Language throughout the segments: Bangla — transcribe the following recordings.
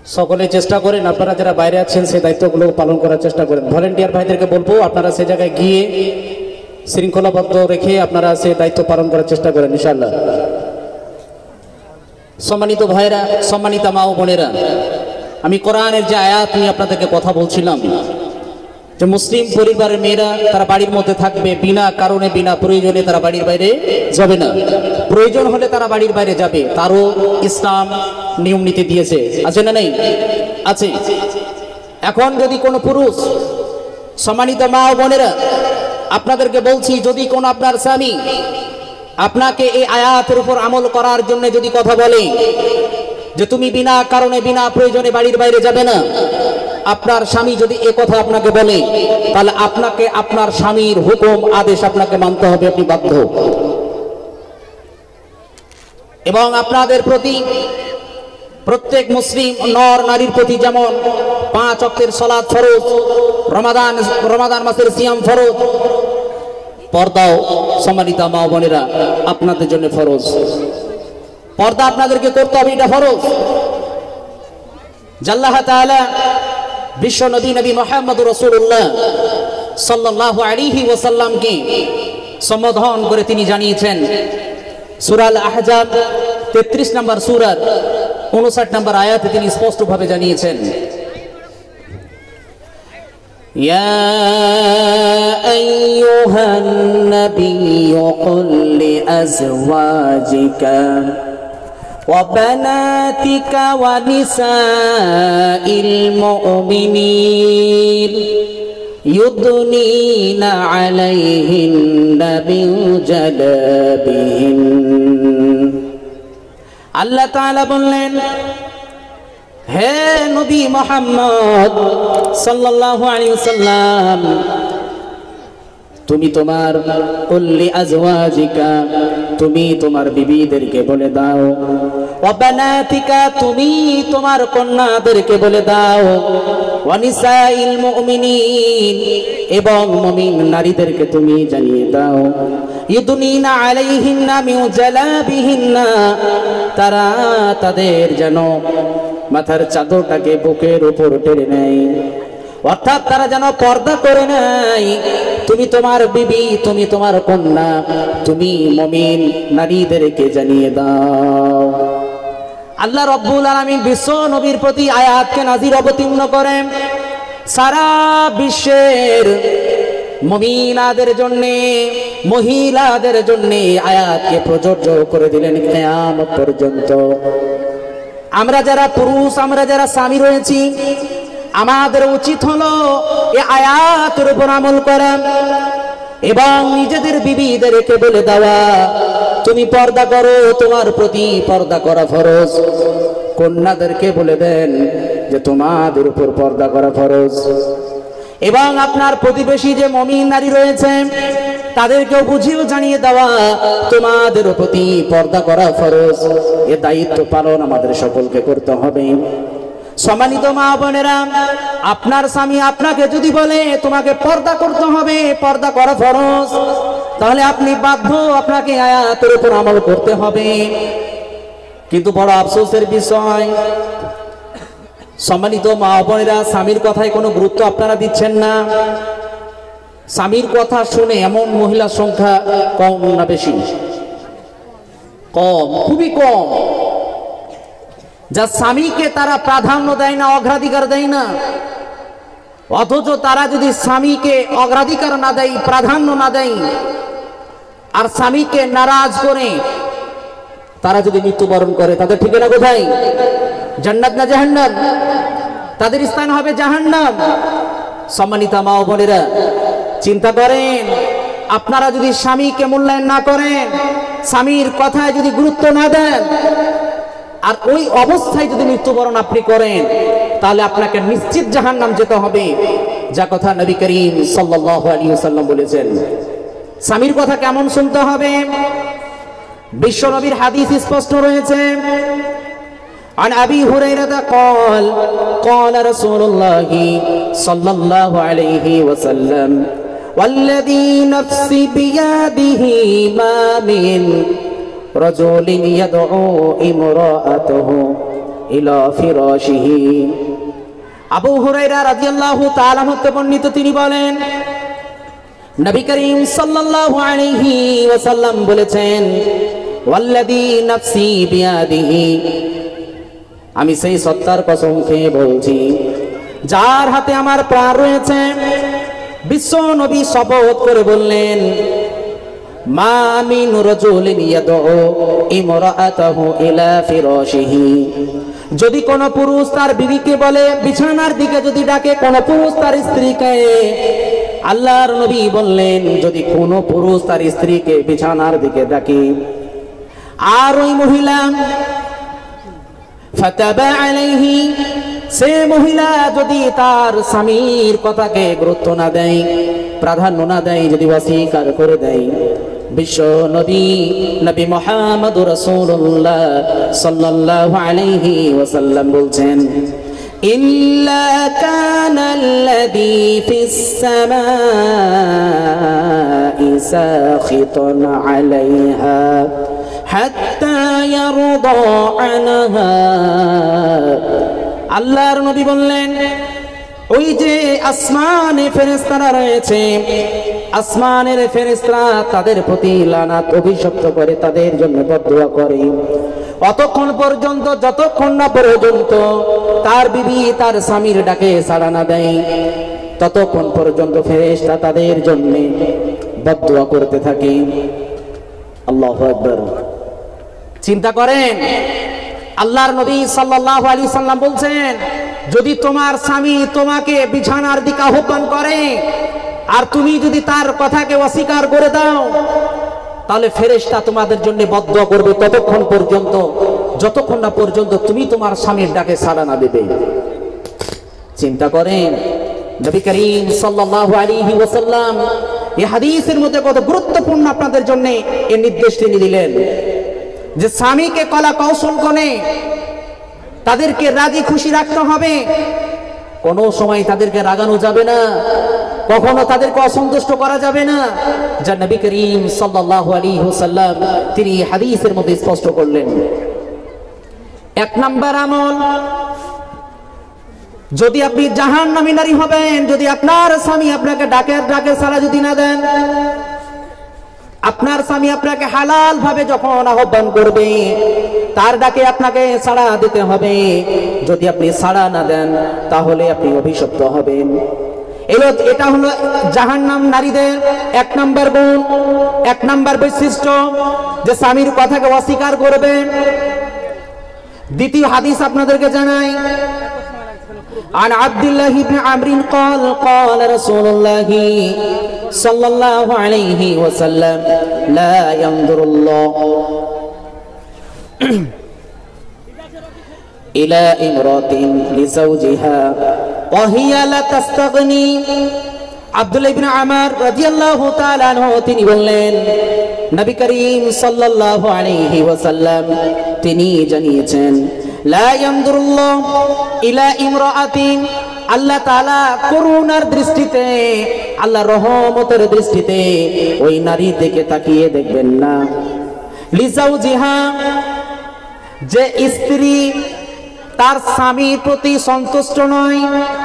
সকলে চেষ্টা করেন, আপনারা যারা বাইরে আছেন সেই দায়িত্বগুলো পালন করার চেষ্টা করেন। ভলেন্টিয়ার ভাইদেরকে বলবো আপনারা সে জায়গায় গিয়ে শৃঙ্খলাবদ্ধ রেখে আপনারা সে দায়িত্ব পালন করার চেষ্টা করেন ইনশাআল্লাহ। সম্মানিত ভাইরা, সম্মানিত মা ও বোনেরা, আমি কোরআনের যে আয়াত নিয়ে আপনাদেরকে কথা বলছিলাম, যে মুসলিম পরিবারের মেয়েরা তারা বাড়ির মধ্যে থাকবে, বিনা কারণে বিনা প্রয়োজনে তারা বাড়ির বাইরে যাবে না। প্রয়োজন হলে তারা বাড়ির বাইরে যাবে, তারও ইসলাম নিয়ম নীতি দিয়েছে, আছে না নেই? আছে। এখন যদি কোনো পুরুষ, সম্মানিত মা ও বোনেরা, আপনাদেরকে বলছি, যদি কোনো আপনার স্বামী আপনাকে এই আয়াতের উপর আমল করার জন্য যদি কথা বলে যে তুমি বিনা কারণে বিনা প্রয়োজনে বাড়ির বাইরে যাবে না, আপনার স্বামী যদি এ কথা আপনাকে বলে, তাহলে আপনাকে আপনার স্বামীর হুকুম আদেশ আপনাকে মানতে হবে, আপনি বাধ্য। এবং আপনাদের প্রতি, প্রত্যেক মুসলিম নর নারীর প্রতি যেমন 5 ওয়াক্তের সালাত ফরজ, রমাদান মাসের সিয়াম ফরজ, পর্দাও সম্মানিত মা বোনেরা আপনাদের জন্য ফরজ। পর্দা আপনাদেরকে করতে হবে, এটা ফরজ। আল্লাহ তাআলা বিশ্ব নবী মুহাম্মদ রাসূলুল্লাহ সাল্লাল্লাহু আলাইহি ওয়াসাল্লামকে সম্বোধন করে তিনি জানিয়েছেন, সূরা আল আহজাব 33 নম্বর সূরার 59 নম্বর আয়াতে তিনি স্পষ্টভাবে জানিয়েছেন, ইয়া আইয়ুহান নাবিয়্যু কুল লিআজওয়াজিকা وبناتك ونساء المؤمنين يدنين عليهن من جلابيبهن। আল্লাহ তাআলা বললেন, হে নবী মুহাম্মদ সাল্লাল্লাহু আলাইহি ওয়াসাল্লাম, তুমি তোমার কুল্লি আজওয়াজিকা, তুমি তোমার বিবিদেরকে বলে দাও, ওয়া বানাতিকা, তুমি তোমার কন্যাদেরকে বলে দাও, ওয়া নিসাইল মুমিনিন, এবং মুমিন নারীদেরকে তুমি জানিয়ে দাও, ইউদনিনা আলাইহিন্না মিন জালাবিহিন্না, তারা তাদের যেন মাথার চাদরটাকে বুকের উপর টেনে নেয়, অর্থাৎ তারা যেন পর্দা করে নাই। তুমি তোমার বিবি, তুমি তোমার কন্যা, তুমি মুমিন নারীদেরকে জানিয়ে দাও। আল্লাহ রাব্বুল আলামিন বিশ্ব নবীর প্রতি আয়াতকে নাযিল অবতীর্ণ করেন, সারা বিশ্বের মুমিনাদের জন্য, মহিলাদের জন্য আয়াতকে প্রযোজ্য করে দিলেন কিয়ামত পর্যন্ত। আমরা যারা পুরুষ, আমরা যারা স্বামী রয়েছি, আমাদের উচিত হলো এই আয়াতের উপর আমল করা এবং নিজেদের বিবিদেরকে বলে দেওয়া, তুমি পর্দা করো, তোমার প্রতি পর্দা করা ফরজ। কন্যাদেরকে বলে দেন যে তোমাদের উপর পর্দা করা ফরজ। এবং আপনার প্রতিবেশী যে মুমিন নারী রয়েছে তাদেরকেও বুঝিয়েও জানিয়ে দেওয়া, তোমাদের প্রতি পর্দা করা ফরজ। এ দায়িত্ব পালন আমাদের সকলকে করতে হবে। সম্মানিত মা বোনেরা, আপনার স্বামী আপনাকে যদি বলে তোমাকে পর্দা করতে হবে, পর্দা করা ফরজ, তাহলে আপনি বাধ্য, আপনাকে আয়াতের উপর আমল করতে হবে। কিন্তু বড় আফসোসের বিষয়, সম্মানিত মা বোনেরা, স্বামীর কথায় কোনো গুরুত্ব আপনারা দিচ্ছেন না। স্বামীর কথা শুনে এমন মহিলার সংখ্যা কম না বেশি? কম, খুবই কম। যা স্বামীকে তারা প্রাধান্য দেয় না, অগ্রাধিকার দেয় না, অথচ তারা যদি স্বামীকে অগ্রাধিকার না দেয়, প্রাধান্য না দেয়, আর স্বামীকে নারাজ করে তারা যদি মৃত্যুবরণ করে, তাদের ঠিকানা কোথায়? জান্নাত না জাহান্নাম? তাদের স্থান হবে জাহান্নাম। সম্মানিত মা ও বোনেরা, চিন্তা করেন, আপনারা যদি স্বামীকে মূল্যায়ন না করেন, স্বামীর কথায় যদি গুরুত্ব না দেন, আর ওই অবস্থায় যদি মৃত্যুবরণ আপনি করেন, তাহলে আপনাকে নিশ্চিত জাহান্নাম যেতে হবে, যা কথা নবী করিম সাল্লাল্লাহু আলাইহি ওয়াসাল্লাম বলেছেন। স্বামীর কথা কেমন শুনতে হবে? বিশ্ব নবীর হাদিস স্পষ্ট রয়েছে। عن أبي هريرة قال قال رسول الله صلى الله عليه وسلم والذي نفسي بيده ما من رجل يدعو امرأته ইলা ফিরাশিহি। আবু হুরায়রা রাদিয়াল্লাহু তাআলা হতে বর্ণিত, তিনি বলেন নবী করিম সাল্লাল্লাহু আলাইহি ওয়াসাল্লাম বলেছেন, ওয়াল্লাযী নাফসি বিয়াদিহি, আমি সেই সত্তার কসম খেয়ে বলছি যার হাতে আমার প্রাণ রয়েছে। বিশ্ব নবী শপথ করে বললেন, মা মিন রাজুলিন ইয়াদউ ইমরাআতাহু ইলা ফিরাশিহি, যদি কোন পুরুষ তার বিবিকে বলে বিছানার দিকে যদি ডাকে, কোন পুরুষ তার স্ত্রীকে, আল্লাহর নবী বললেন যদি কোন পুরুষ তার স্ত্রীকে বিছানার দিকে ডাকে, আর ওই মহিলা ফাতাবা আলাইহি, সে মহিলা যদি তার স্বামীর কথাকে গুরুত্ব না দেয়, প্রাধান্য না দেয়, যদি অস্বীকার করে দেয়, বিশ্ব নবী মুহাম্মদুর রাসূলুল্লাহ সাল্লাল্লাহু আলাইহি ওয়াসাল্লাম বলছেন, ইল্লা কানাল্লাযী ফিস সামাঈ সাখিতান আলাইহা হাত্তা ইয়ারদা আনহা। আল্লাহর নবী বললেন, ওই যে আসমানে ফেরেশতারা রয়েছে, আসমানের ফেরেশতারা তাদের প্রতি লানাত অভিশপ্ত করে, তাদের জন্য বদদুয়া করে, অতক্ষণ পর্যন্ত যতক্ষণ না পর্যন্ত তার বিবি তার স্বামীর ডাকে সাড়া না দেয়, ততক্ষণ পর্যন্ত ফেরেশতা তাদের জন্য বদদুয়া করতে থাকে। আল্লাহু আকবার। চিন্তা করেন, আল্লাহর নবী সাল্লাল্লাহু আলাইহি সাল্লাম বলছেন, যদি তোমার স্বামী তোমাকে বিছানার দিকে আহ্বান করে আর তুমি যদি তার কথাকে অস্বীকার করে দাও, তাহলে ফেরেশতা তোমাদের জন্য বদদুয়া করবে ততক্ষণ পর্যন্ত যতক্ষণ না পর্যন্ত তুমি তোমার স্বামীর ডাকে সাড়া না দেবে। চিন্তা করেন, নবী করিম সাল্লাল্লাহু আলাইহি ওয়াসাল্লাম এই হাদিসের মধ্যে কত গুরুত্বপূর্ণ আপনাদের জন্য এই নির্দেশ তিনি দিলেন, যে স্বামীকে কলা কৌশল করে তাদেরকে রাজি খুশি রাখতে হবে, কোনো সময় তাদেরকে রাগানো যাবে না, কখনো তাদেরকে অসন্তুষ্ট করা যাবে না, যা নবী করিম সাল্লাল্লাহু আলাইহি ওয়াসাল্লাম তিনি হাদিসের মধ্যে স্পষ্ট করলেন। এক নাম্বার আমল, যদি আপনি জাহান্নামী নারী হবেন, যদি আপনার স্বামী আপনাকে ডাকে সাড়া যদি না দেন, আপনার স্বামী আপনাকে হালাল ভাবে যখন আহ্বান করবে তার ডাকে আপনাকে সাড়া দিতে হবে, যদি আপনি সাড়া না দেন তাহলে আপনি অভিশপ্ত হবেন। এটা হলো জাহান্নাম নারীদের এক নাম্বার গুণ, এক নাম্বার বৈশিষ্ট্য, যে স্বামীর কথাকে অস্বীকার করবে। দ্বিতীয় হাদিস আপনাদেরকে জানাই, عن عبد الله بن عمرو قال قال رسول الله صلى الله عليه وسلم لا ينظر الله إلى امرأة لزوجها وهي لا تستغني। আব্দুল্লাহ ইবনে আমর রাদিয়াল্লাহু তাআলা আনহু তিনি বললেন, নবী করিম সাল্লাল্লাহু আলাইহি ওয়াসাল্লাম তিনি জানিয়েছেন, লা ইয়ানজুরুল্লাহ ইলা ইমরাআতিন, আল্লাহ তাআলা করুণার দৃষ্টিতে, আল্লাহ রহমতের দৃষ্টিতে ওই নারী দিকে তাকিয়ে দেখবেন না, লিজাওজিহা, যে স্ত্রী তার স্বামীর প্রতি সন্তুষ্ট নয়।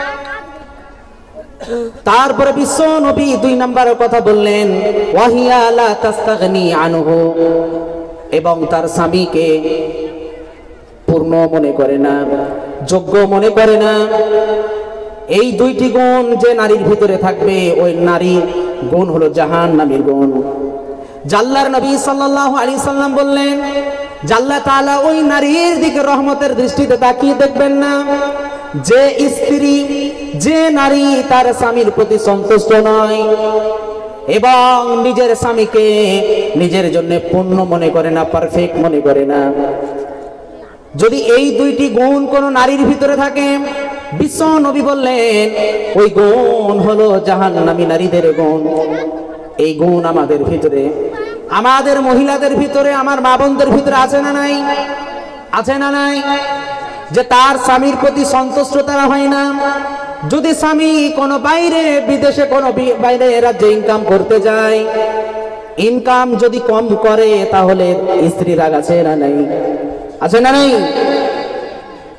তারপরে বিশ্ব নবী দুই নম্বরের কথা বললেন, ওয়াহিয়া লা তাস্তাগনি আনহু, এবং তার স্বামীকে পূর্ণ মনে করে না, যোগ্য মনে করে না। এই দুইটি গুণ যে নারীর ভিতরে থাকবে, ওই নারীর গুণ হলো জাহান্নামীর গুণ। আল্লাহর নবী সাল্লাল্লাহু আলাইহি সাল্লাম বললেন, আল্লাহ তাআলা ওই নারীর দিকে রহমতের দৃষ্টিতে তাকিয়ে দেখবেন না যে স্ত্রী, যে নারী তার স্বামীর প্রতি সন্তুষ্ট নয় এবং নিজের স্বামীকে নিজের জন্য পূর্ণ মনে করে না, পারফেক্ট মনে করে না। যদি এই দুইটি গুণ কোন নারীর ভিতরে থাকে, বিশ্ব নবী বললেন ওই গুণ হলো জাহান্নামী নারীদের গুণ। এই গুণ আমাদের ভিতরে, আমাদের মহিলাদের ভিতরে, আমার মা বোনদের ভিতরে আছে না নাই? আছে না নাই? যে তার স্বামীর প্রতি সন্তুষ্ট তারা হয় না। যদি স্বামী কোনো বাইরে বিদেশে, কোনো বাইরে রাজ্যে ইনকাম করতে যায়, ইনকাম যদি কম করে তাহলে স্ত্রী রাগ আছে না নাই? আছে না নাই?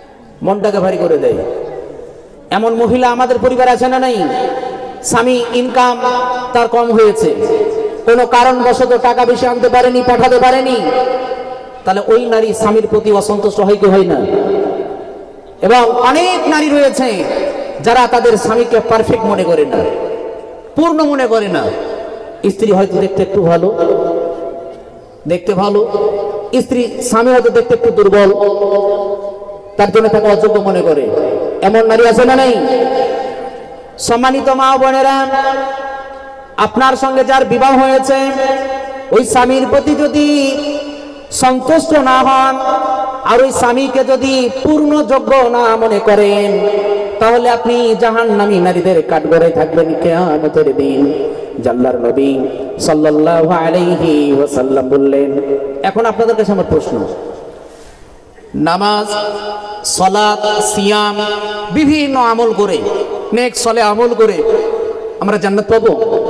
মনটাকে ভারী করে দেয়। এমন মহিলা আমাদের পরিবার আছে না নাই? স্বামী ইনকাম তার কম হয়েছে, কোনো কারণবশত টাকা বেশি আনতে পারেনি, পাঠাতে পারেনি, তাহলে ওই নারী স্বামীর প্রতি অসন্তুষ্ট হয় কি হয় না? এবং অনেক নারী রয়েছে যারা তাদের স্বামীকে পারফেক্ট মনে করে না, পূর্ণ মনে করে না। স্ত্রী হয়তো দেখতে একটু ভালো, দেখতে ভালো, স্ত্রী স্বামী হয়তো দেখতে একটু দুর্বল, তার জন্য তাকে অযোগ্য মনে করে। এমন নারী আছে না নাই? সম্মানিত মা ও বোনেরা, আপনার সঙ্গে যার বিবাহ হয়েছে ওই স্বামীর প্রতি যদি সন্তুষ্ট না হন আর ওই স্বামীকে যদি পূর্ণ যোগ্য না মনে করেন, তাহলে আপনি জাহান্নামী নারীদের কাঠগড়ায় থাকবেন কিয়ামতের দিন। আল্লাহর নবী সাল্লাল্লাহু আলাইহি ওয়াসাল্লাম বললেন। এখন আপনাদের কাছে আমার প্রশ্ন, নামাজ, সালাত, সিয়াম, বিভিন্ন আমল করে, নেক সলে আমল করে আমরা জান্নাত পাবো?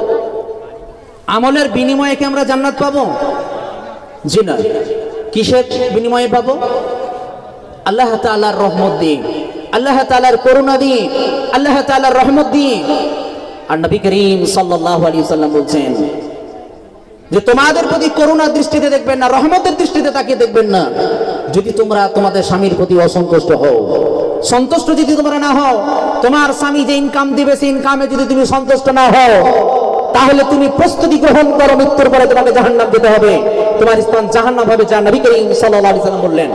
আমলের বিনিময়ে কি আমরা জান্নাত পাবো? জি না। কিসের বিনিময়ে পাবো? আল্লাহ তাআলার রহমত দিয়ে, আল্লাহ তাআলার করুণা দিয়ে, আল্লাহ তাআলার রহমত দিয়ে। আর নবী করিম সাল্লাল্লাহু আলাইহি ওয়াসাল্লাম বলছেন যে তোমাদের প্রতি করুণার দৃষ্টিতে দেখবেন না, রহমতের দৃষ্টিতে তাকিয়ে দেখবেন না, যদি তোমরা তোমাদের স্বামীর প্রতি অসন্তুষ্ট হও। সন্তুষ্ট যদি তোমরা না হও, তোমার স্বামী যে ইনকাম দিবে সেই ইনকামে যদি তুমি সন্তুষ্ট না হও, তাহলে তুমি প্রস্তুতি গ্রহণ করো, মৃত্যুর পরে তোমাকে জাহান্নাম যেতে হবে, তোমার স্থান জাহান্নাম হবে, যা নবী করিম সাল্লাল্লাহু আলাইহি ওয়াসাল্লাম বললেন।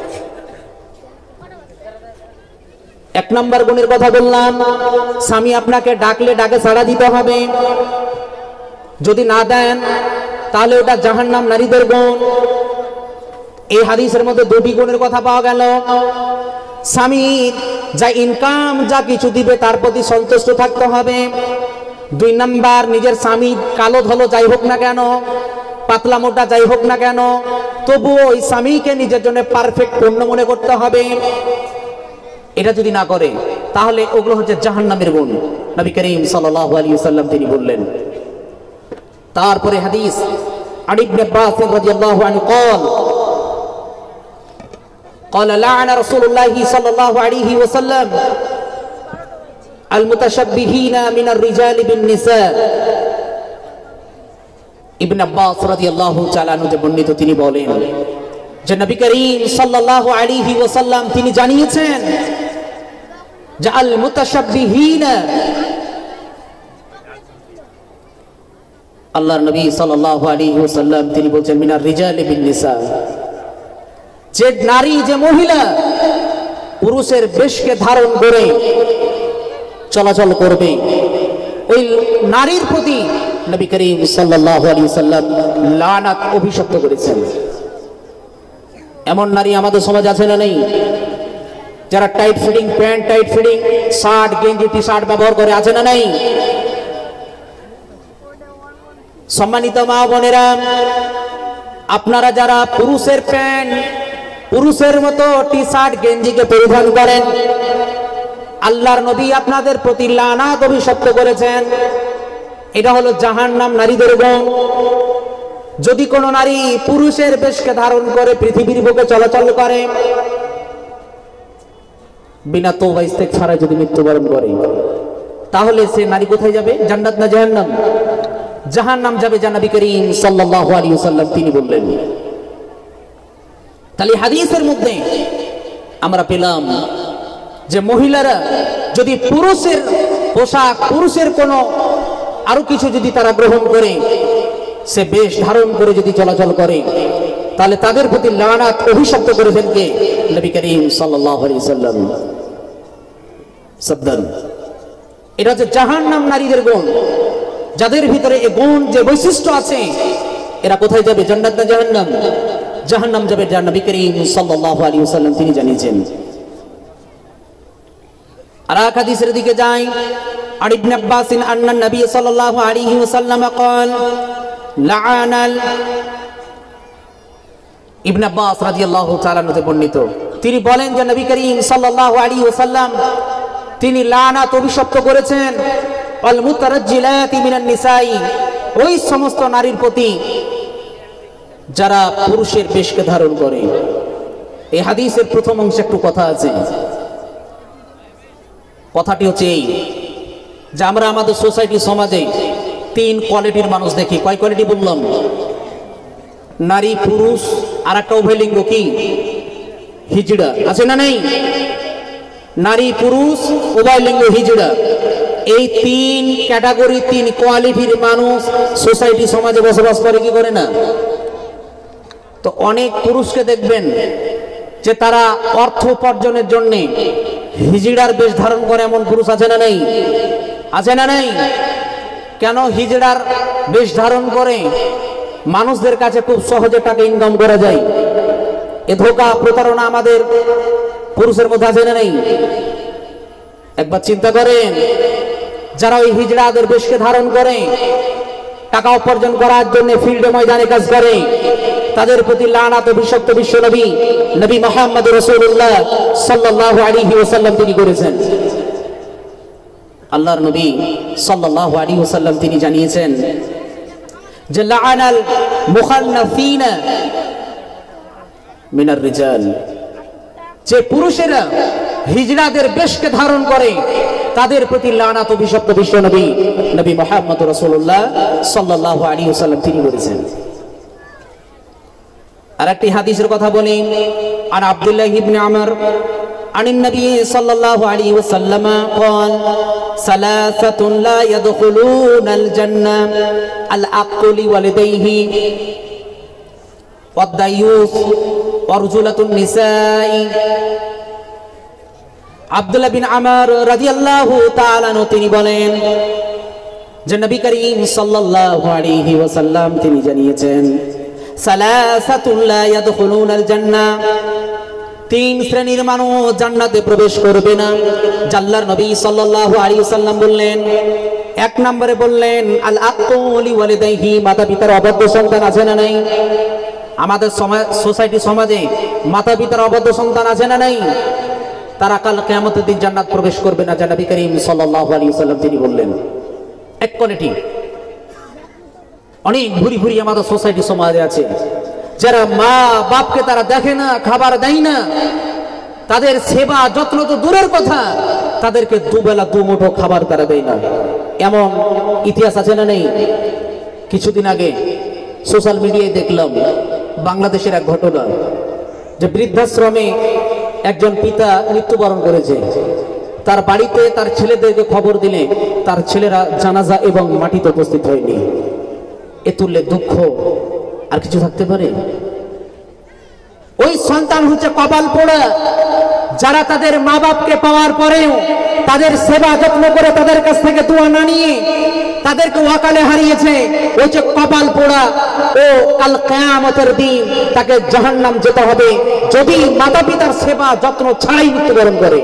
এক নম্বর গুণের কথা বললাম, স্বামী আপনাকে ডাকলে ডাকে সাড়া দিতে হবে, যদি না দেন তাহলে ওটা জাহান্নাম নারীদের গুণ। এই হাদিসের মধ্যে দুটি গুণের কথা পাওয়া গেল। স্বামী যা ইনকাম যা কিছু দিবে তার প্রতি সন্তুষ্ট থাকতে হবে। দুই নাম্বার, নিজের স্বামী কালো ধলো যাই হোক না কেন, পাতলা মোটা যাই হোক না কেন, তবুও ওই স্বামীকে নিজের জন্য পারফেক্ট পূর্ণ মনে করতে হবে। এটা যদি না করে তাহলে ওগুলো হচ্ছে জাহান্নামের গুণ। নবী করিম সাল্লাল্লাহু আলাইহি ওয়াসাল্লাম তিনি বললেন। তারপরে হাদিস, আন ইবনে আব্বাস রাদিয়াল্লাহু আনহু قال قال لعن رسول الله صلى الله عليه وسلم المتشبهين من الرجال بالنساء। ইবনে আব্বাস রাদিয়াল্লাহু তাআলা আনহু বর্ণিত, তিনি বলেন যে নবী করিম সাল্লাল্লাহু আলাইহি ওয়াসাল্লাম তিনি জানিয়েছেন যে আল মুতাশাব্বিহিনা, আল্লাহর নবী সাল্লাল্লাহু আলাইহি ওয়াসাল্লাম তিনি বলেন মিনার রিজালি বিন নিসা, যে নারী যে মহিলা পুরুষের বেশকে ধারণ করে চলাচল করবে, ওই নারীর প্রতি নবী করিম সাল্লাল্লাহু আলাইহি ওয়াসাল্লাম লানাত, অভিশপ্ত করেছেন। এমন নারী আমাদের সমাজ আছে না নেই? যারা tight fitting pant, tight fitting shirt, গেঞ্জি, টি শার্ট ব্যবহার করে, আছে না নাই? সম্মানিত মা বোনেরা, আপনারা যারা পুরুষের প্যান্ট, পুরুষের মতো টি শার্ট গেঞ্জিকে পরিধান করেন, আল্লাহর নবী আপনাদের প্রতি লানাত, অভিশপ্ত করেছেন। এটা হলো জাহান্নাম নারীদের গুণ। যদি কোন নারী পুরুষের বেশকে ধারণ করে পৃথিবীর বুকে চলাচল করে, বিনা তওবা ইস্তেগফারে যদি মৃত্যুবরণ করে, তাহলে সে নারী কোথায় যাবে? জান্নাত না জাহান্নাম? জাহান্নাম যাবে, যা নবী করিম সাল্লাল্লাহু আলাইহি ওয়াসাল্লাম তিনি বললেন। তাহলে হাদিসের মধ্যে আমরা পেলাম যে মহিলারা যদি পুরুষের পোশাক, পুরুষের কোনো আরো কিছু যদি তারা গ্রহণ করে, সে বেশ ধারণ করে যদি চলাচল করে, তাহলে তাদের প্রতি লানাত, অভিশপ্ত করেছেন কে? নবী করিম সাল্লাল্লাহু আলাইহি ওয়াসাল্লাম। সাবধান, এটা হচ্ছে জাহান্নাম নারীদের গুণ। যাদের ভিতরে এই গুণ, যে বৈশিষ্ট্য আছে, এরা কোথায় যাবে? জান্নাত না জাহান্নাম? জাহান্নাম যাবে, যা নবী করিম সাল্লাল্লাহু আলাইহি ওয়াসাল্লাম তিনি জানিয়েছেন। আর এক হাদিসের দিকে যাই, আর ইবনে আব্বাস আন্না নবী সাল্লাল্লাহু আলাইহি ওয়াসাল্লাম قال লাআনাল, ইবনে আব্বাস রাদিয়াল্লাহু তাআলা হতে বর্ণিত, তিনি বলেন যে নবী করিম সাল্লাল্লাহু আলাইহি ওয়াসাল্লাম তিনি লানাত, অভিশপ্ত করেছেন আল মুতারাজ্জিলাতি মিনান নিসাই, ওই সমস্ত নারীর প্রতি যারা পুরুষের বেশকে ধারণ করে। এই হাদিসের প্রথম অংশে একটু কথা আছে, কথাটি হচ্ছে এই যে আমরা আমাদের সোসাইটি সমাজে তিন কোয়ালিটির মানুষ দেখি। কয় কোয়ালিটি বললাম? নারী, পুরুষ, আর একটা উভয়লিঙ্গ কি হিজড়া, আছে না নেই? নারী, পুরুষ, উভয়লিঙ্গ, হিজড়া, এই তিন ক্যাটাগরি, তিন কোয়ালিটির মানুষ সোসাইটি সমাজে বসবাস করে কি করে না? তো অনেক পুরুষকে দেখবেন যে তারা অর্থ উপার্জনের জন্য হিজড়ার বেশ ধারণ করে, এমন পুরুষ আছে না নেই? আছে না নেই? কেন হিজড়ার বেশ ধারণ করে? মানুষদের কাছে খুব সহজে টাকা ইনকাম করা যায়। এ ধোঁকা প্রতারণা আমাদের পুরুষের মধ্যে আছে না নেই? একবার চিন্তা করেন, যারা ওই হিজড়াদের বেশকে ধারণ করে টাকা উপার্জন করার জন্য ফিল্ডে ময়দানে কাজ করে, তাদের প্রতি লানাত ও বিষাক্ত বিশ্ব নবী নবী মুহাম্মদ রাসূলুল্লাহ সাল্লাল্লাহু আলাইহি ওয়াসাল্লাম তিনি করেছেন। আল্লাহর নবী সাল্লাল্লাহু আলাইহি ওয়াসাল্লাম তিনি জানিয়েছেন যে লাআনাল মুখান্নাফিনা মিনার রিজাল, যে পুরুষেরা হিজড়াদের বেশকে ধারণ করে তাদের প্রতি লানাত ও অভিশপ্ত বিশ্ব নবী নবী মুহাম্মদ রাসূলুল্লাহ সাল্লাল্লাহু আলাইহি ওয়াসাল্লাম তিনি বলেছেন। আরেকটি হাদিসের কথা বলি, আন আব্দুল্লাহ ইবনে আমর আনিন নবী সাল্লাল্লাহু আলাইহি ওয়াসাল্লাম قال ثلاثه لا يدخلون الجنه العق لوالديه والديوث ورجلة النساء। আব্দুল্লাহ বিন আমর রাদিয়াল্লাহু তাআলা আনহু তিনি বলেন যে নবী করিম সাল্লাল্লাহু আলাইহি ওয়াসাল্লাম তিনি জানিয়েছেন সালাসাতুন লা ইয়াদখুলুনাল জান্নাহ, তিন শ্রেণীর মানুষ জান্নাতে প্রবেশ করবে না। আল্লাহর নবী সাল্লাল্লাহু আলাইহি ওয়াসাল্লাম বললেন, এক নম্বরে বললেন আল আকুলি ওয়ালিদাইহি, মাতা পিতার অবাধ্য সন্তান আছে না নাই? আমাদের সোসাইটি সমাজে মাতা পিতার অবাধ্য সন্তান আছে না নাই? তারা কাল কিয়ামতের দিন জান্নাত প্রবেশ করবে না। নবী করিম সাল্লাল্লাহু আলাইহি ওয়াসাল্লাম তিনি বললেন। এক কোয়ালিটি অনেক ভুরি ভুরি আমাদের সোসাইটি সমাজে আছে, যারা মা বাপকে তারা দেখে না, খাবার দেয় না, তাদের সেবা যত্ন তো দূরের কথা, তাদেরকে দুবেলা দুমুঠো খাবার তারা দেয় না। এমন ইতিহাস আছে না নেই? কিছুদিন আগে সোশ্যাল মিডিয়ায় দেখলাম বাংলাদেশের এক ঘটনা, যে বৃদ্ধাশ্রমে একজন পিতা মৃত্যুবরণ করেছে। তার বাড়িতে তার ছেলেদেরকে খবর দিলে তার ছেলেরা জানাজা এবং মাটিতে উপস্থিত হয়নি। এ তুললে দুঃখ আর কিছু থাকতে পারে? ওই সন্তান হচ্ছে কপাল পোড়া, যারা তাদের মা বাপকে পাওয়ার পরেও তাদের সেবা যত্ন করে তাদের কাছ থেকে দোয়া না নিয়ে তাদেরকে ওয়াকালে হারিয়েছে। ওই যে কপাল পোড়া, ও কাল কিয়ামতের দিন তাকে জাহান্নাম যেতে হবে যদি মাতা পিতার সেবা যত্ন ছাড়াই মৃত্যুবরণ করে।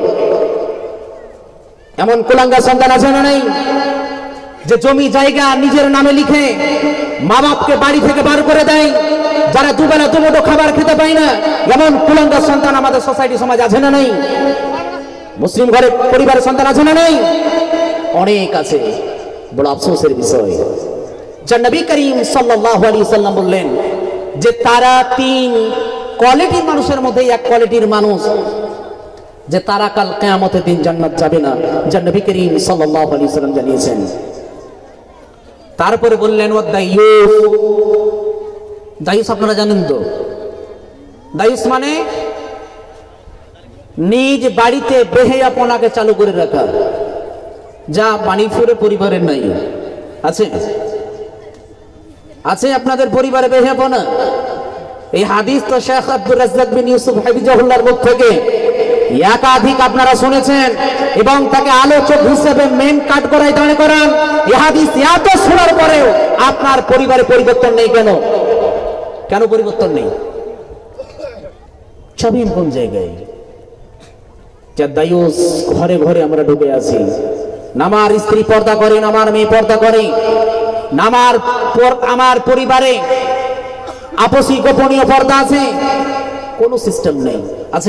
এমন কুলাঙ্গা সন্তান আছে না নাই? যে জমি জায়গা নিজের নামে লিখে মা বাপকে বাড়ি থেকে বার করে দেয়, যারা দুবেলা দুমুঠো খাবার খেতে পায় না। এমন কুলাঙ্গা সন্তান আমাদের সোসাইটি সমাজ আছে না নাই? মুসলিম ঘরে পরিবারের সন্তান আছে না নাই? অনেক আছে। বড় আফসোসের বিষয়, যা নবী করিম সাল্লাল্লাহু আলাইহি ওয়াসাল্লাম বললেন যে তারা তিন কোয়ালিটির মানুষের মধ্যে এক কোয়ালিটির মানুষ, যে তারা কাল কিয়ামতের দিন জান্নাত যাবে না, যা নবী করিম সাল্লাল্লাহু আলাইহি ওয়াসাল্লাম জানিয়েছেন। তারপরে বললেন ও দায়ুস। দায়ুস আপনারা জানেন তো? দায়ুস মানে নিজ বাড়িতে বেহেয়াপনাকে চালু করে রাখা, যা পানি ফুরে পরিবারের নাই। আছে আছে আপনাদের পরিবারে বেহেয়াপনা? এই হাদিস তো শেখ আব্দুর রাজ্জাক বিন ইউসুফ হাফিজাহুল্লাহর মুখ থেকে একাধিক আপনারা শুনেছেন এবং তাকে আলোচক হিসেবে মেন কাট করাই দাঁড়ে করান। এই হাদিস এত শোনার পরেও আপনার পরিবারে পরিবর্তন নেই কেন? কেন পরিবর্তন নেই? চাবিন কোন জায়গায়? যা দায়ুস ঘরে ঘরে আমরা ডুবে আছি। নামার স্ত্রী পর্দা করে, নামার মেয়ে পর্দা করে, আমার পরিবারে আপসী গোপনীয় পর্দা আছে, কোন সিস্টেম নেই। আছে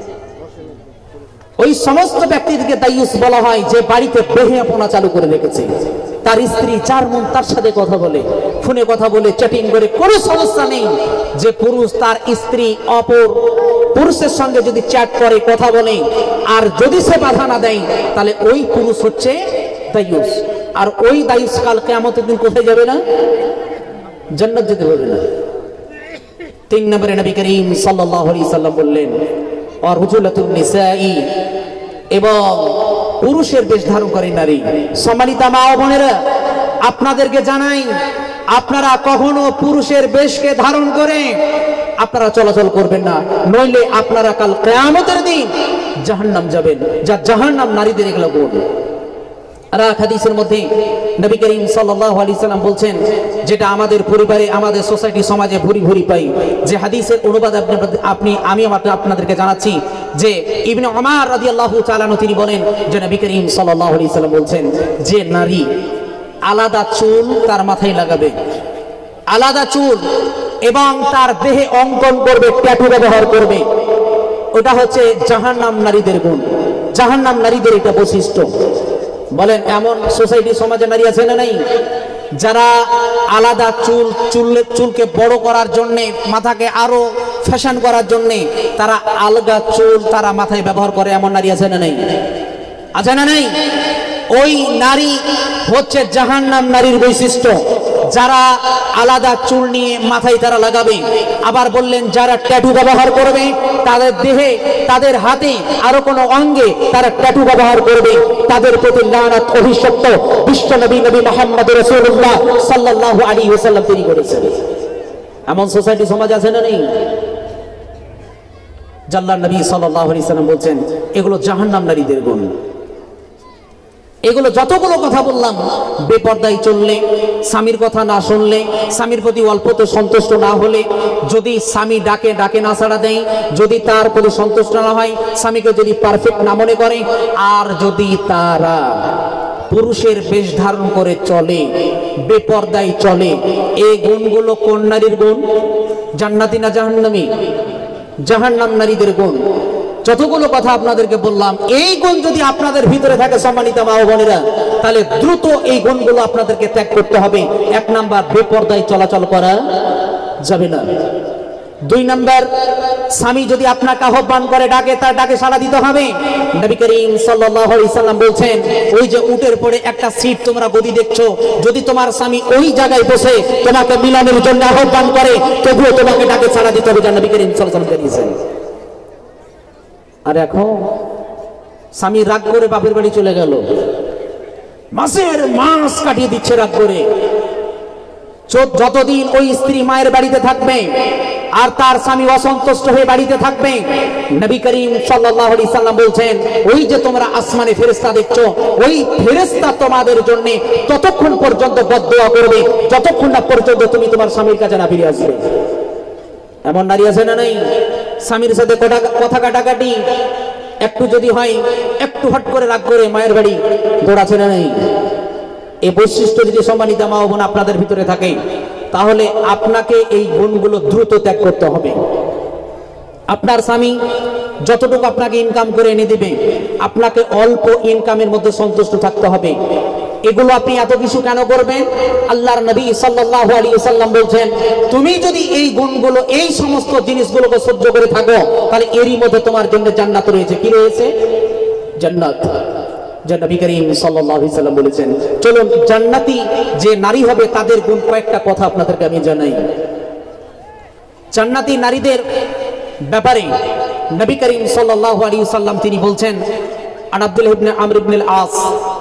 ওই সমস্ত ব্যক্তিদেরকে দায়ুস বলা হয় যে বাড়িতে বেহেয়াপনা চালু করে রেখেছে। তার স্ত্রী যার মন তার সাথে কথা বলে, ফোনে কথা বলে, চ্যাটিং করে, কোনো সমস্যা নেই যে পুরুষ তার স্ত্রী অপর পুরুষের সঙ্গে যদি চ্যাট করে, কথা বলে, আর যদি সে বাধা না দেয়, তাহলে ওই পুরুষ হচ্ছে দায়ুস। আর ওই দায়ুস কাল কিয়ামতের দিন কোথায় যাবে না? জান্নাত যেতে পারবে না। 3 নম্বরে নবী করিম সাল্লাল্লাহু আলাইহি সাল্লাম বললেন, আর হুজুলাতুন নিসাই, এবং পুরুষের বেশ ধারণ করে নারী। সম্মানিতা মা ও বোনেরা, আপনাদেরকে জানাই, আপনারা কখনো পুরুষের বেশকে ধারণ করে আপনারা চলাচল করবেন না, নইলে আপনারা কাল কিয়ামতের দিন জাহান্নাম যাবেন। যা জাহান্নাম নারীদের এগুলো গুণ। আর এক হাদিসের মধ্যে নবী করিম সাল্লাল্লাহু আলাইহি সাল্লাম বলছেন, যেটা আমাদের পরিবারে, আমাদের সোসাইটি, সমাজে ভুরি ভুরি পাই, যে হাদিসের অনুবাদ আমি আপনাদেরকে জানাচ্ছি, যে ইবনে ওমর রাদিয়াল্লাহু তাআলা আনহু তিনি বলেন যে নবী করিম সাল্লাল্লাহু আলাইহি সাল্লাম বলছেন যে নারী আলাদা চুল তার মাথায় লাগাবে, আলাদা চুল, এবং তার দেহে অঙ্কন করবে, ট্যাটু ব্যবহার করবে, ওটা হচ্ছে জাহান্নাম নারীদের গুণ, জাহান্নাম নারীদের এটা বৈশিষ্ট্য। বলেন এমন সোসাইটি, সমাজে নারী আছে না নাই? যারা আলাদা চুলকে বড় করার জন্যে, মাথাকে আরো ফ্যাশন করার জন্যে তারা আলগা চুল তারা মাথায় ব্যবহার করে, এমন নারী আছে না নাই? আছে না নাই? ওই নারী হচ্ছে জাহান্নাম নারীর বৈশিষ্ট্য, যারা আলাদা চুল নিয়ে মাথায় তারা লাগাবে। আবার বললেন যারা ট্যাটু ব্যবহার করবে, তাদের দেহে, তাদের হাতে, আরো কোনো অঙ্গে তারা ট্যাটু ব্যবহার করবে, তাদের প্রতি লানত, অভিশপ্ত বিশ্ব নবী মুহাম্মদ রাসূলুল্লাহ সাল্লাল্লাহু আলাইহি ওয়াসাল্লাম তিনি করেছেন। এমন সোসাইটি, সমাজ আছে না নেই? আল্লাহর নবী সাল্লাল্লাহু আলাইহি ওয়াসাল্লাম বলছেন এগুলো জাহান্নাম নারীদের গুণ। এগুলো যতগুলো কথা বললাম, বেপরদায় চললে, স্বামীর কথা না শুনলে, স্বামীর প্রতি অল্পতে সন্তুষ্ট না হলে, যদি স্বামী ডাকে না সাড়া দেয়, যদি তার প্রতি সন্তুষ্ট না হয়, স্বামীকে যদি পারফেক্ট না মনে করে, আর যদি তারা পুরুষের বেশ ধারণ করে চলে, বেপরদায় চলে, এই গুণগুলো কোন নারীর গুণ? জান্নাতি না জাহান্নামী? জাহান্নাম নারীদের গুণ। যতগুলো কথা আপনাদেরকে বললাম, এই গুণ যদি আপনাদের ভিতরে থাকে সম্মানিত মা ও বোনেরা, তাহলে দ্রুত এই গুণগুলো আপনাদেরকে ত্যাগ করতে হবে। 1 নাম্বার, বেপরদায় চলাচল করা যাবে না। 2 নাম্বার, স্বামী যদি আপনাকে আহ্বান করে, ডাকে, তার ডাকে সাড়া দিতে হবে। নবী করিম সাল্লাল্লাহু আলাইহি সাল্লাম বলছেন, ওই যে উটের পরে একটা সিট তোমরা গদি দেখছো, যদি তোমার স্বামী ওই জায়গায় বসে তোমাকে মিলনের জন্য আহ্বান করে, তবুও তোমাকে ডাকে সাড়া দিতে হবে, যা নবী করিম সাল্লাল্লাহু আলাইহি সাল্লাম বলেছেন। আর এখন স্বামী রাগ করে বাপের বাড়ি চলে গেল, মাসের মাস কাটিয়ে দিচ্ছে রাগ করে। যতদিন ওই স্ত্রী মায়ের বাড়িতে থাকবে আর তার স্বামী অসন্তুষ্ট হয়ে বাড়িতে থাকবে, নবী করিম সাল্লাল্লাহু আলাইহি সাল্লাম বলছেন, ওই যে তোমরা আসমানে ফেরেশতা দেখছো, ওই ফেরেশতা তোমাদের জন্য ততক্ষণ পর্যন্ত বদদুয়া করবে যতক্ষণ না পর্যন্ত তুমি তোমার স্বামীর কাছে না ফিরে আসবে। এমন নারী আছে না নাই? স্বামীর সাথে কথা কাটাকাটি একটু যদি হয়, একটু হট করে রাগ করে মায়ের বাড়ি দৌড়াচ্ছে না নাই? এই বৈশিষ্ট্য যদি সম্মানিত মা ও বোন আপনাদের ভিতরে থাকে, তাহলে আপনাকে এই গুণগুলো দ্রুত ত্যাগ করতে হবে। আপনার স্বামী যতটুকু আপনাকে ইনকাম করে এনে দিবে, আপনাকে অল্প ইনকামের মধ্যে সন্তুষ্ট থাকতে হবে। এগুলো আপনি এত কিছু কেন করবেন? আল্লাহর নবী সাল্লাল্লাহু আলাইহি ওয়াসাল্লাম বলছেন, তুমি যদি এই গুণগুলো, এই সমস্ত জিনিসগুলোকে সহ্য করে থাকো, তাহলে এরই মধ্যে তোমার জন্য জান্নাত রয়েছে। কি রয়েছে? জান্নাত। যা নবী করিম সাল্লাল্লাহু আলাইহি ওয়াসাল্লাম বলেছেন। চলুন, জান্নাতি যে নারী হবে তাদের গুণ কয়েকটা কথা আপনাদেরকে আমি জানাই। জান্নাতি নারীদের ব্যাপারে নবী করিম সাল্লাল্লাহু আলাইহি ওয়াসাল্লাম তিনি বলছেন, আন আব্দুল্লাহ ইবনে আমর ইবনে আল-আস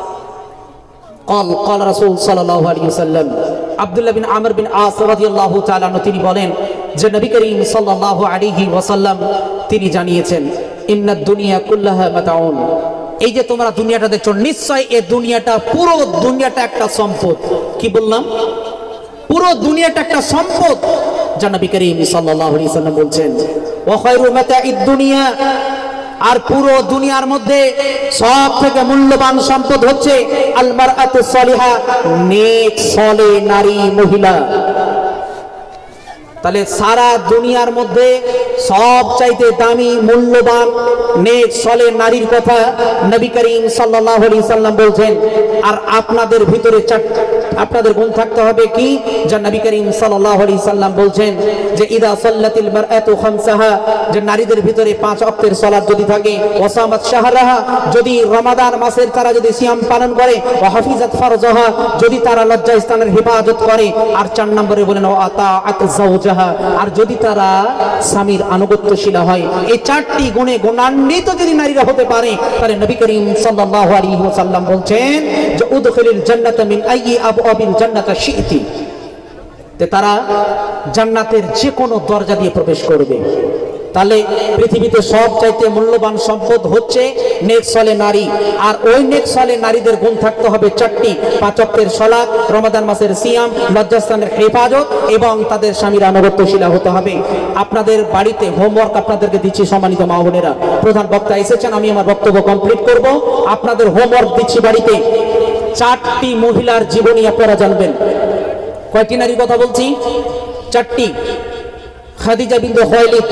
قال রাসূল সাল্লাল্লাহু আলাইহি ওয়াসাল্লাম, আব্দুল্লাহ বিন আমর বিন আস রাদিয়াল্লাহু তাআলা আনহু তিনি বলেন যে নবী করিম সাল্লাল্লাহু আলাইহি ওয়াসাল্লাম তিনি জানিয়েছেন, ইন্নাদ দুনিয়া কুল্লাহা মাতাউন, এই যে তোমরা দুনিয়াটা দেখছো, নিশ্চয় এই দুনিয়াটা, পুরো দুনিয়াটা একটা সম্পদ। কি বললাম? পুরো দুনিয়াটা একটা সম্পদ। যা নবী করিম সাল্লাল্লাহু আলাইহি ওয়াসাল্লাম বলছেন, ওয়া খায়রু মাতাঈদ দুনিয়া, আর পুরো দুনিয়ার মধ্যে সব থেকে মূল্যবান সম্পদ হচ্ছে আল মারআতু সালিহা, নেক সলে নারী, মহিলা। তাহলে সারা দুনিয়ার মধ্যে সব চাইতে দামি মূল্যবান নেক সলে নারীর কথা নবী করিম সাল্লাল্লাহু আলাইহি সাল্লাম বলছেন। আর আপনাদের ভিতরে আপনাদের গুণ থাকতে হবে কি, যা নবী করিম সাল্লাল্লাহু আলাইহি সাল্লাম বলছেন যে ইদা সাল্লাতিল মারআতু খামসাহা, যে নারীদের ভিতরে 5 ওয়াক্তের সালাত যদি থাকে, ওয়াসামাত শাহরাহা, যদি রমাদান মাসের তারা যদি সিয়াম পালন করে, ওয়া হাফিজাত ফারজাহা, যদি তারা লজ্জা স্থানের হেফাজত করে, আর 4 নম্বরে বলেন ওয়া আতাআত যাওজাহা, আর যদি তারা স্বামীর আনুগত্যশীল হয়। এই 4টি গুণে গুণান্বিত যদি নারীরা হতে পারে, তাহলে নবী করিম সাল্লাল্লাহু আলাইহি ওয়াসাল্লাম বলছেন যে উদখিলিল জান্নাতা মিন আইয়ি আবওয়াবিল জান্নাতি শি'তি, তারা জান্নাতের যে কোনো দরজা দিয়ে প্রবেশ করবে। তাহলে পৃথিবীতে সব চাইতে মূল্যবান সম্পদ হচ্ছে নেক সলে নারী। আর ওই নেক সলে নারীদের গুণ থাকতে হবে 4টি: 5 ওয়াক্তের সালাত, রমাদান মাসের সিয়াম, লজ্জাস্থানের হেফাজত এবং তাদের স্বামীর আনুগত্যশীল হতে হবে। আপনাদের বাড়িতে হোমওয়ার্ক আপনাদেরকে দিচ্ছি সম্মানিত মা বোনেরা। প্রধান বক্তা এসেছেন, আমি আমার বক্তব্য কমপ্লিট করব। আপনাদের হোমওয়ার্ক দিচ্ছি বাড়িতে 4টি মহিলার জীবনী আপনারা জানবেন। কয়টি নারীর কথা বলছি? 4টি। খাদিজা বিনতে খুয়াইলিদ,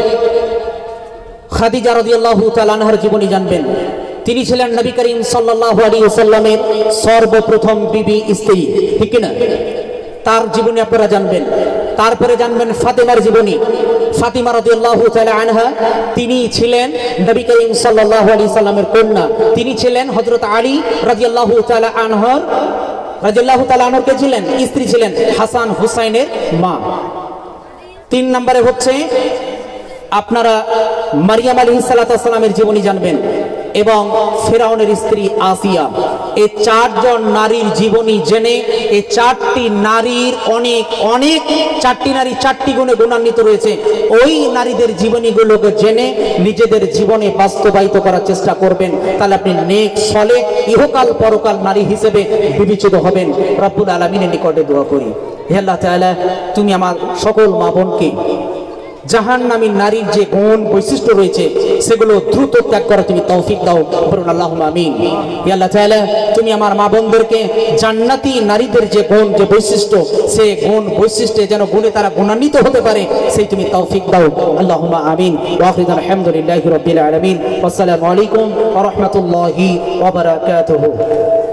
খাদিজা রাদিয়াল্লাহু তাআলা আনহার জীবনী জানবেন। তিনি ছিলেন নবী করিম সাল্লাল্লাহু আলাইহি ওয়াসাল্লামের সর্বপ্রথম বিবি স্ত্রী, ঠিক না? তার জীবনী আপনারা জানবেন। তারপরে জানবেন ফাতেমার জীবনী। ফাতিমা রাদিয়াল্লাহু তাআলা আনহা, তিনি ছিলেন নবী করিম সাল্লাল্লাহু আলাইহি সাল্লামের কন্যা। তিনি ছিলেন হযরত আলী রাদিয়াল্লাহু তাআলা আনহার কে ছিলেন স্ত্রী, ছিলেন হাসান হুসাইনের মা। 3 নম্বরে হচ্ছে আপনারা মারিয়াম আলাইহিস সালামের জীবনী জানবেন এবং ফেরাউনের স্ত্রী আসিয়া। এই 4 জন নারীর জীবনী জেনে, এই 4টি নারীর অনেক 4টি নারী 4টি গুণে গুণান্বিত রয়েছে। ওই নারীদের জীবনীগুলোকে জেনে নিজেদের জীবনে বাস্তবায়িত করার চেষ্টা করবেন। তাহলে আপনি নেক সলে ইহকাল পরকাল নারী হিসেবে বিবেচিত হবেন। রব্বুল আলামিনের নিকটে দোয়া করি, হে আল্লাহ তাআলা, তুমি আমার সকল মা বোনকে জাহান্নামী নারীর যে গুণ বৈশিষ্ট্য রয়েছে সেগুলো দ্রুত ত্যাগ করার তুমি তৌফিক দাও। বলুন আল্লাহুম্মা আমিন। হে আল্লাহ তাআলা, তুমি আমার মা বোনদেরকে জান্নাতি নারীদের যে গুণ, যে বৈশিষ্ট্য, সেই গুণ বৈশিষ্ট্যে যেন গুণে তারা গুণান্বিত হতে পারে, সেই তুমি তৌফিক দাও। আল্লাহুম্মা আমিন। ওয়া আখিরু আলহামদুলিল্লাহি রাব্বিল আলামিন। আসসালামু আলাইকুম ওয়া রাহমাতুল্লাহি ওয়া বারাকাতুহু।